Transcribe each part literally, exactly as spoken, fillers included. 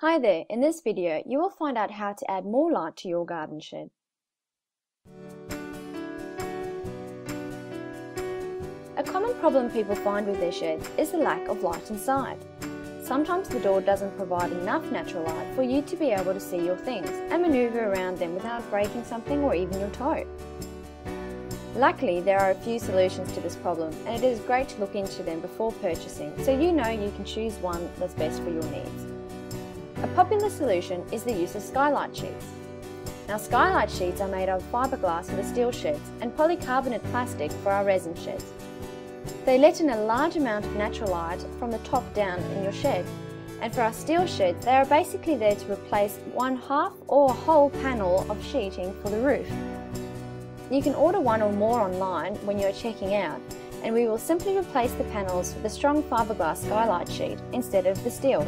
Hi there, in this video you will find out how to add more light to your garden shed. A common problem people find with their sheds is the lack of light inside. Sometimes the door doesn't provide enough natural light for you to be able to see your things and maneuver around them without breaking something or even your toe. Luckily, there are a few solutions to this problem, and it is great to look into them before purchasing so you know you can choose one that's best for your needs. A popular solution is the use of skylight sheets. Now, skylight sheets are made of fiberglass for the steel sheds and polycarbonate plastic for our resin sheds. They let in a large amount of natural light from the top down in your shed, and for our steel sheds they are basically there to replace one half or a whole panel of sheeting for the roof. You can order one or more online when you are checking out, and we will simply replace the panels with a strong fiberglass skylight sheet instead of the steel.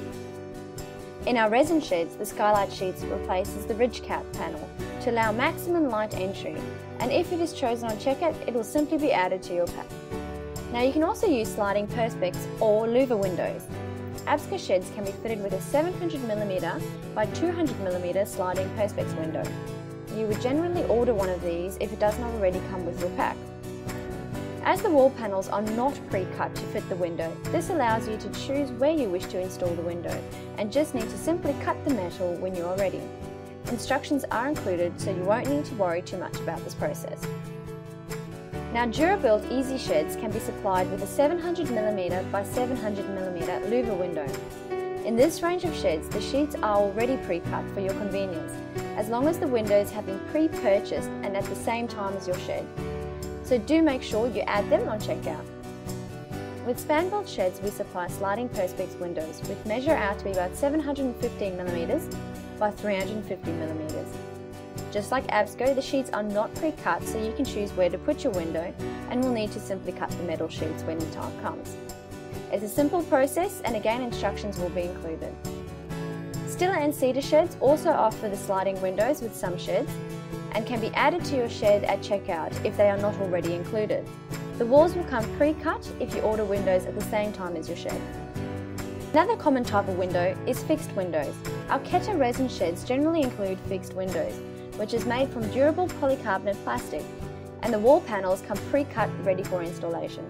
In our resin sheds, the skylight sheets replaces the ridge cap panel to allow maximum light entry, and if it is chosen on checkout, it will simply be added to your pack. Now, you can also use sliding perspex or louver windows. Abska sheds can be fitted with a seven hundred millimeter by two hundred millimeter sliding perspex window. You would generally order one of these if it does not already come with your pack. As the wall panels are not pre-cut to fit the window, this allows you to choose where you wish to install the window and just need to simply cut the metal when you are ready. Instructions are included, so you won't need to worry too much about this process. Now, Durabuilt Easy Sheds can be supplied with a seven hundred millimeter by seven hundred millimeter louver window. In this range of sheds, the sheets are already pre-cut for your convenience, as long as the windows have been pre-purchased and at the same time as your shed. So do make sure you add them on checkout. With span-built sheds, we supply sliding perspex windows which measure out to be about seven hundred fifteen millimeters by three hundred fifty millimeters. Just like Absco, the sheets are not pre-cut, so you can choose where to put your window and will need to simply cut the metal sheets when the time comes. It's a simple process, and again, instructions will be included. Stiller and cedar sheds also offer the sliding windows with some sheds and can be added to your shed at checkout if they are not already included. The walls will come pre-cut if you order windows at the same time as your shed. Another common type of window is fixed windows. Our Keta resin sheds generally include fixed windows, which is made from durable polycarbonate plastic, and the wall panels come pre-cut ready for installation.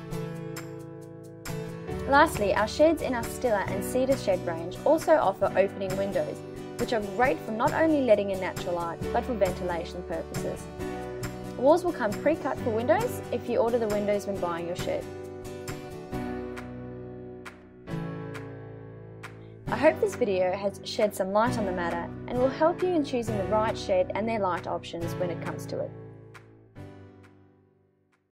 Lastly, our sheds in our Stiller and cedar shed range also offer opening windows, which are great for not only letting in natural light, but for ventilation purposes. Walls will come pre-cut for windows if you order the windows when buying your shed. I hope this video has shed some light on the matter and will help you in choosing the right shed and their light options when it comes to it.